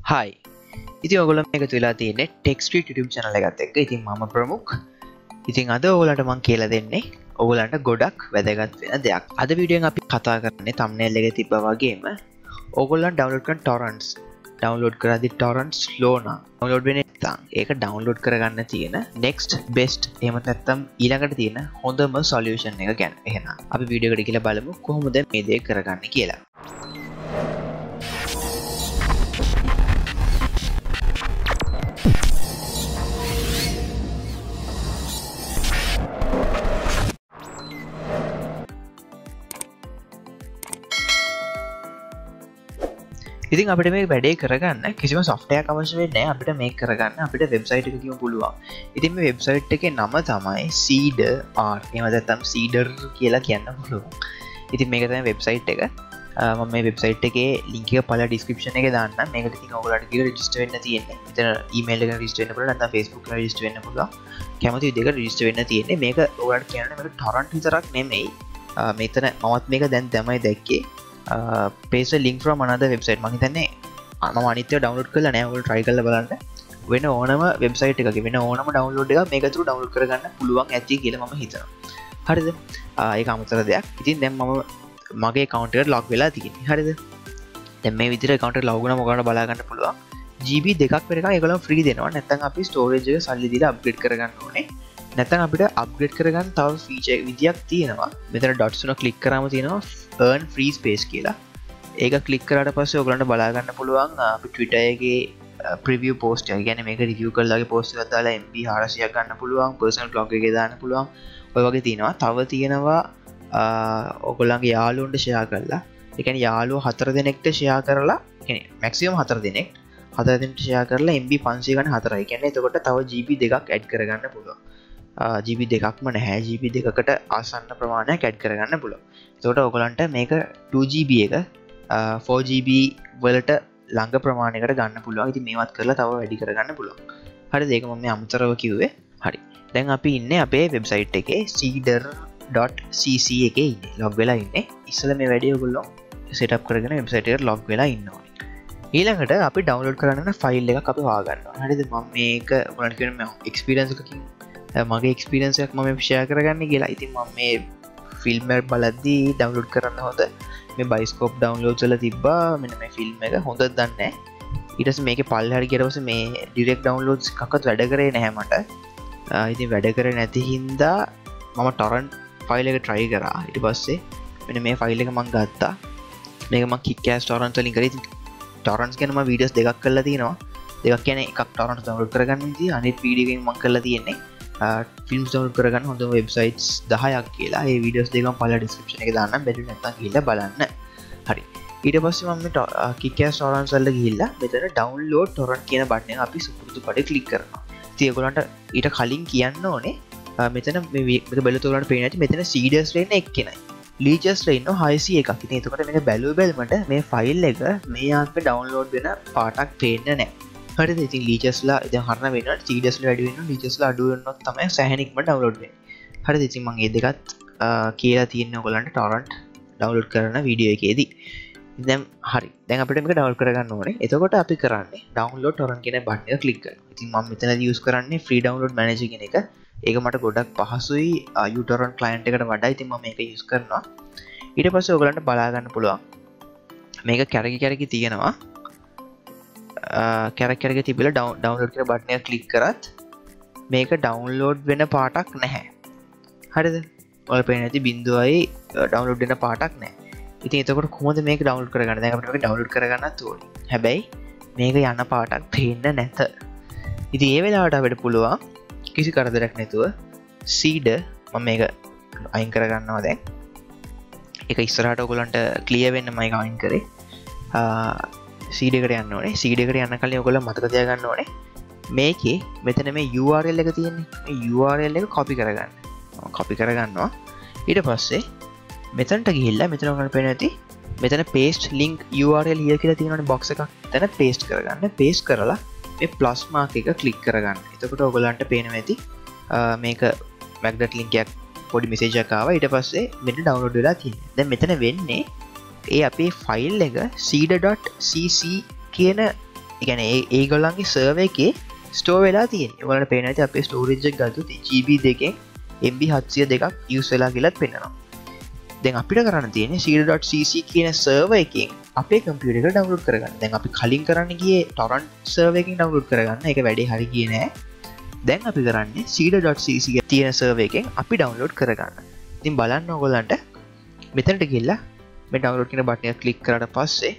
හයි ඉති ඔගොල එකතු වෙලා තියන්නේ ටෙක්ස්ට්‍රීට් YouTube channel එකත් එක්ක. ඉතින් මම ප්‍රමුඛ්. ඉතින් අද ඔයගලන්ට මම කියලා දෙන්නේ ඔයගලන්ට ගොඩක් වැදගත් වෙන දෙයක්. අද වීඩියෝෙන් අපි කතා කරන්නේ thumbnail එකේ තිබ්බා වගේම ඔයගොල්ලන් ඩවුන්ලෝඩ් කරන torrents ඩවුන්ලෝඩ් කරද්දි torrents slow නම් ඩවුන්ලෝඩ් වෙන්නේ නැත්නම් ඒක ඩවුන්ලෝඩ් කරගන්න තියෙන next best එහෙම නැත්නම් ඊළඟට තියෙන හොඳම solution එක ගැන. එහෙනම් අපි වීඩියෝ එකට ගිහලා බලමු කොහොමද මේ දේ කරගන්නේ කියලා. ඉතින් අපිට මේ වැඩේ කරගන්න කිසිම software එකක් අවශ්‍ය වෙන්නේ නැහැ. අපිට මේක කරගන්න අපිට website එකකින් පුළුවන්. ඉතින් මේ website එකේ නම තමයි Seeder. එහෙම නැත්නම් Seeder කියලා කියන්න පුළුවන්. ඉතින් මේක තමයි website එක. මම මේ website එකේ link එක පළ description එකේ දාන්නම්. මේකට ඉතින් ඔයගොල්ලන්ට ගිහලා register වෙන්න තියෙන්නේ. මෙතන email එකෙන් register වෙන්න පුළුවන් නැත්නම් Facebook එකෙන් register වෙන්න පුළුවන්. කැමති විදිහකට register වෙන්න තියෙන්නේ. මේක ඔයගොල්ලන්ට කියන්නේ මේක torrent විතරක් නෙමෙයි. මෙතන මමත් මේක දැන් තමයි දැක්කේ. paste a link from another website. මම හිතන්නේ මම අනිත් ඒවා download කරලා නැහැ. ඔයගොල්ලෝ try කරලා බලන්න. වෙන ඕනම website එකක වෙන ඕනම download එකක් මේක through download කරගන්න පුළුවන් ඇති කියලා මම හිතනවා. හරිද? ඒක අමතර දෙයක්. ඉතින් දැන් මම මගේ account එකට log වෙලා තියෙන්නේ. හරිද? දැන් මේ විදිහට account එක log වුණාම ඔයගොල්ලන්ට බලා ගන්න පුළුවන්. GB 2ක් වෙනකන් ඒගොල්ලෝ free දෙනවා. නැත්නම් අපි storage එක සල්ලි දීලා upgrade කරගන්න ඕනේ. නැත්නම් අපිට upgrade කරගන්න තව feature විදියක් තියෙනවා. මෙතන dots තුන click කරාම තියෙනවා earn free space කියලා. ඒක click කරාට පස්සේ ඔයගලන්ට බලා ගන්න පුළුවන් අපි Twitter එකේ preview post එක. කියන්නේ මේක review කරලාගේ post එකක් දාලා MB 400ක් ගන්න පුළුවන්. personal blog එකේ දාන්න පුළුවන්. ඔය වගේ තියෙනවා. තව තියෙනවා ඔයගොල්ලන්ගේ යාළුවන්ට share කරලා. ඒ කියන්නේ යාළුවෝ 4 දෙනෙක්ට share කරලා, කියන්නේ maximum 4 දෙනෙක් 4 දෙනෙක්ට share කරලා MB 500 ගන්න 4යි. කියන්නේ එතකොට තව GB 2ක් add කරගන්න පුළුවන්. GB 2ක්ම නැහැ, GB 2කට ආසන්න ප්‍රමාණයක් ඇඩ් කරගන්න පුළුවන්. එතකොට ඔයගලන්ට මේක 2GB එක 4GB වලට ළඟ ප්‍රමාණයකට ගන්න පුළුවන්. ඉතින් මේවත් කරලා තව වැඩි කරගන්න පුළුවන්. හරිද? ඒක මම මේ අමතරව කිව්වේ. හරි. දැන් අපි ඉන්නේ අපේ වෙබ්සයිට් එකේ seeder.cc එකේ ඉන්නේ. log වෙලා ඉන්නේ. ඉස්සෙල්ලා මේ වැඩේ ඔයගොල්ලෝ setup කරගෙන වෙබ්සයිට් එකට log වෙලා ඉන්න ඕනේ. ඊළඟට අපි download කරන්න ෆයිල් එකක් අපි හොයාගන්නවා. හරිද? මම මේක ඔයගලන්ට කියන මේ experience එකකින් මගේ එක්ස්පිරියන්ස් එකක් මම ෂෙයා කරගන්න කියලා. ඉතින් මම මේ ෆිල්ම් එක බලද්දී ඩවුන්ලෝඩ් කරන්න හොඳ මේ බයිස්කෝප් ඩවුන්ලෝඩ් කරලා තිබ්බා. මෙන්න මේ ෆිල්ම් එක හොඳද දන්නේ නැහැ. ඊට පස්සේ මේකේ පල්ලෙහාට ගියට පස්සේ මේ ඩිරෙක්ට් ඩවුන්ලෝඩ්ස් එකක්වත් වැඩ කරේ නැහැ මට. ඉතින් වැඩ කරේ නැති හින්දා මම ටොරන්ට් ෆයිල් එක try කරා. ඊට පස්සේ මෙන්න මේ ෆයිල් එක මම ගත්තා. මේක මම Kick-Ass torrents වලින් කරේ. ඉතින් torrents ගැන මම වීඩියෝස් දෙකක් කරලා තියෙනවා. දෙකක් කියන්නේ එකක් torrents download කරගන්න විදිය, අනිත් වීඩියෝ එකෙන් මම කරලා තියෙන්නේ ෆිල්ම්ස් ඩවුන්ලෝඩ් කරගන්න හොඳ වෙබ්සයිට්ස් 10ක් කියලා. ඒ වීඩියෝස් දෙකම පළල ඩිස්ක්‍රිප්ෂන් එකේ දාන්නම්. බැරි නැත්නම් ගිහිල්ලා බලන්න. හරි. ඊට පස්සේ මම මේ Kick-Ass torrents වල ගිහිල්ලා මෙතන download torrent කියන බටන් එක අපි සුපුරුදු පඩේ ක්ලික් කරනවා. ඉතින් ඒගොල්ලන්ට ඊට කලින් කියන්න ඕනේ මෙතන මේක බැලුවොත් ඔයගොල්ලන්ට පේන්නේ නැති මෙතන Seeders ලා ඉන්න එක්කෙනයි. Leechers ලා ඉන්න 601ක්. ඉතින් එතකොට මේක බැලුවට මේ ෆයිල් එක මේ ආත්මේ download වෙන පාටක් පේන්නේ නැහැ. හරිද? ඉතින් ලීචස්ලා දැන් හරන වෙනවා. සීඩස්ලා වැඩි වෙනවා. ලීචස්ලා අඩු වෙනොත් තමයි සෑහෙන ඉක්මනට ඩවුන්ලෝඩ් වෙන්නේ. හරිද? ඉතින් මම මේ දෙකත් කියලා තියෙන්නේ ඔයගලන්ට torrent ඩවුන්ලෝඩ් කරන වීඩියෝ එකේදී. දැන් හරි. දැන් අපිට මේක ඩවුන්ලෝඩ් කරගන්න ඕනේ. එතකොට අපි කරන්නේ download torrent කියන බටන් එක ක්ලික් කරනවා. ඉතින් මම මෙතනදී යූස් කරන්නේ free download manager කියන එක. ඒක මට ගොඩක් පහසුයි uTorrent client එකට වඩා. ඉතින් මම මේක යූස් කරනවා. ඊට පස්සේ ඔයගලන්ට බලා ගන්න පුළුවන්. මේක කැරකි තියෙනවා. කැරක්ටර් එක තිබිලා ඩවුන්ලෝඩ් කරන බටන් එක ක්ලික් කරත් මේක ඩවුන්ලෝඩ් වෙන පාටක් නැහැ. හරිද? ඔයාලා පේන්නේ නැති බිඳුවයි ඩවුන්ලෝඩ් වෙන පාටක් නැහැ. ඉතින් එතකොට කොහොමද මේක ඩවුන්ලෝඩ් කරගන්නේ? දැන් අපිට මේක ඩවුන්ලෝඩ් කරගන්නත් ඕනේ. හැබැයි මේක යන පාටක් පේන්නේ නැත. ඉතින් ඒ වෙලාවට අපිට පුළුවන් කිසි කරදරයක් නැතුව Seeder මම මේක අයින් කරගන්නවා දැන්. ඒක ඉස්සරහට ඔයගලන්ට ක්ලියර් වෙන්න මම ඒක අයින් කරේ. Seed එකට යන්න ඕනේ. Seed එකට යන්න කලින් ඔයගොල්ලෝ මතක තියාගන්න ඕනේ මේකේ මෙතන මේ URL එක තියෙන්නේ. මේ URL එක copy කරගන්න. මම copy කරගන්නවා. ඊට පස්සේ මෙතනට ගිහිල්ලා මෙතන ඔයගොල්ලෝ පේන ඇති මෙතන paste link URL here කියලා තියෙනවනේ box එකක්. එතන paste කරගන්න. paste කරලා මේ plus mark එක click කරගන්න. එතකොට ඔයගොල්ලන්ට පේනවා ඇති මේක magnet link එකක් පොඩි message එකක් ආවා. ඊට පස්සේ මෙතන download වෙලා තියෙනවා. දැන් මෙතන වෙන්නේ ඒ අපේ ෆයිල් එක seeder.cc කියන එකන ඒගොල්ලන්ගේ සර්ව එකේ ස්ටෝ වෙලා තියෙන් වලට පේනට අපේ ස්ටෝරේජ් ගතු GB දෙකෙන් MB 702ක් යස් වෙලා කියලත් පෙන්නවා දැන් අපිට කරන්න තියෙන seal.cc කියන සර්ව එකෙන් අපේ කම්පියුටර් එක ඩවුන්ලෝඩ් කරගන්න දැන් අපි කලින් කරන්න ගියේ torrent සර්ව එකකින් ඩවුන්ලෝඩ් කරගන්න ඒක වැඩේ හරි ගියේ නෑ දැන් අපි කරන්නේ seal.cc තියෙන සර්ව එකෙන් අපි ඩවුන්ලෝඩ් කරගන්න ඉතින් බලන්න ඕගොල්ලන්ට මෙතනට ගිහිල්ලා මේ ඩවුන්ලෝඩ් කියන බටන් එක ක්ලික් කරාට පස්සේ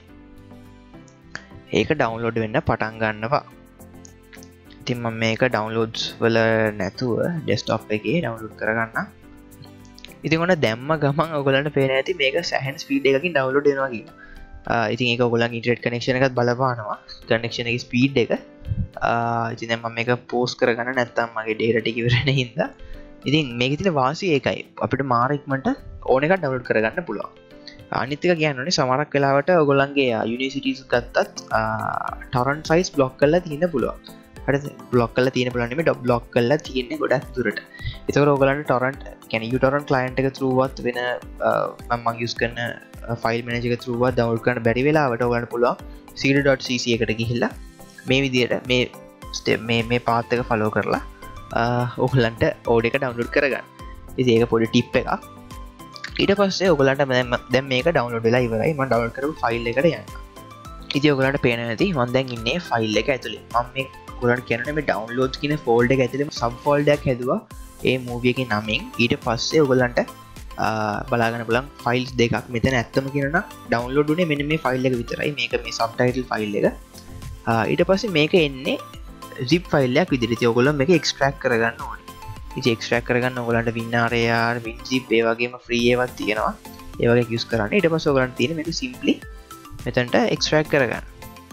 ඒක ඩවුන්ලෝඩ් වෙන්න පටන් ගන්නවා ඉතින් මම මේක ඩවුන්ලෝඩ්ස් වල නැතුව ඩෙස්ක්ටොප් එකේ ඩවුන්ලෝඩ් කරගන්න ඉතින් ඔන්න දැම්ම ගමන් ඔයගොල්ලන්ට පේන ඇති මේක සෑහෙන ස්පීඩ් එකකින් ඩවුන්ලෝඩ් වෙනවා කියනවා ඉතින් ඒක ඔයගොල්ලන්ගේ ඉන්ටර්නෙට් කනෙක්ෂන් එකත් බලපානවා කනෙක්ෂන් එකේ ස්පීඩ් එක ඉතින් දැන් මම මේක පෝස්ට් කරගන්න නැත්නම් මගේ ඩේටා ටික ඉවර වෙන හින්දා ඉතින් මේකේ තියෙන වාසිය ඒකයි අපිට මාර ඉක්මනට ඕන එකක් ඩවුන්ලෝඩ් කරගන්න පුළුවන් අනිත් එක කියන්නේ සමහරක් වෙලාවට ඔයගොල්ලන්ගේ යුනිවර්සිටිස් ගත්තත් ටොරන්ට් සයිස් බ්ලොක් කරලා තියෙන්න පුළුවන් හරිද බ්ලොක් කරලා තියෙන්න පුළුවන් නෙමෙයි බ්ලොක් කරලා තියෙන්නේ ගොඩක් දුරට ඒතකොට ඔයගොල්ලන්ට ටොරන්ට් කියන්නේ uTorrent client එක through වත් වෙන මම use කරන file manager එක through වත් download කරන්න බැරි වෙලාවට ඔයගොල්ලන්ට පුළුවන් seal.cc එකට ගිහිල්ලා මේ විදියට මේ step මේ path එක follow කරලා ඔයගොල්ලන්ට order එක download කරගන්න. ඉතින් ඒක පොඩි tip එකක්. ඊට පස්සේ ඔයගොල්ලන්ට දැන් මේක download වෙලා ඉවරයි. මම download කරපු file එකට යන්න. ඉතින් ඔයගොල්ලන්ට පේනවා ඇති මම දැන් ඉන්නේ file එක ඇතුලේ. මම මේ ඔයගොල්ලන්ට කියන්නේ මේ downloads කියන folder එක ඇතුලේ sub folder එකක් හැදුවා. ඒ මූවිය එකේ නමින් ඊට පස්සේ ඔයගොල්ලන්ට බලාගන්න පුළුවන් ෆයිල්ස් දෙකක් මෙතන ඇත්තම කියනවා ඩවුන්ලෝඩ් උනේ මෙන්න මේ ෆයිල් එක විතරයි මේක මේ සබ්ටයිටල් ෆයිල් එක ඊට පස්සේ මේක එන්නේ zip ෆයිල් එකක් විදිහට ඉතින් ඔයගොල්ලෝ මේක එක්ස්ට්‍රැක්ට් කරගන්න ඕනේ ඉතින් එක්ස්ට්‍රැක්ට් කරගන්න ඔයගොල්ලන්ට WinRAR WinZip ඒ වගේම ෆ්‍රී ඒවාත් තියෙනවා ඒ වගේ යූස් කරන්න ඊට පස්සේ ඔයගොල්ලන්ට තියෙන්නේ මේක සිම්පලි මෙතනට එක්ස්ට්‍රැක්ට් කරගන්න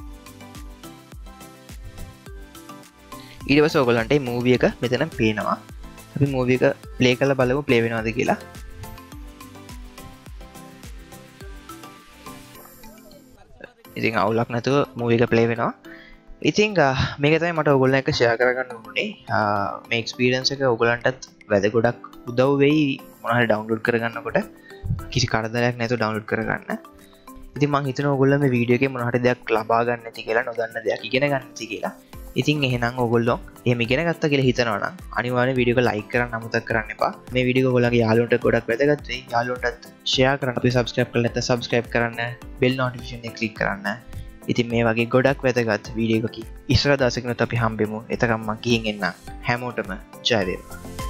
ඊට පස්සේ ඔයගොල්ලන්ට මේ මූවි එක මෙතන පේනවා අපි මූවි එක ප්ලේ කරලා බලමු ප්ලේ වෙනවද කියලා. ඉතින් අවුලක් නැතුව මූවි එක ප්ලේ වෙනවා. ඉතින් මේක තමයි මට ඔයගොල්ලෝ එක්ක ෂෙයා කරගන්න උනේ. මේ එක්ස්පීරියන්ස් එක ඔයගොල්ලන්ටත් වැද ගොඩක් උදව් වෙයි මොනවා හරි ඩවුන්ලෝඩ් කරගන්නකොට කිසි කරදරයක් නැතුව ඩවුන්ලෝඩ් කරගන්න. ඉතින් මම හිතනවා ඔයගොල්ලෝ මේ වීඩියෝ එකේ මොනවා හරි දෙයක් ලබා ගන්න නැති කියලා නොදන්න දෙයක් ඉගෙන ගන්න නැති කියලා. ඉතින් එහෙනම් ඔයගොල්ලෝ එහෙම ඉගෙන ගත්තා කියලා හිතනවා නම් අනිවාර්යෙන් වීඩියෝ එක ලයික් කරන්න අමතක කරන්න එපා. මේ වීඩියෝ එක ඔයගොල්ලන්ගේ යාළුවන්ට ගොඩක් වැදගත් වෙයි. යාළුවන්ටත් ෂෙයා කරන්න. අපි සබ්ස්ක්‍රයිබ් කරලා නැත්නම් සබ්ස්ක්‍රයිබ් කරන්න. බෙල් නොටිෆිකේෂන් එක ක්ලික් කරන්න. ඉතින් මේ වගේ ගොඩක් වැදගත් වීඩියෝ එකකින් ඉස්සර දවසකිනුත් අපි හම්බෙමු. එතකම් මම ගිහින් එන්නම්. හැමෝටම ජය වේවා.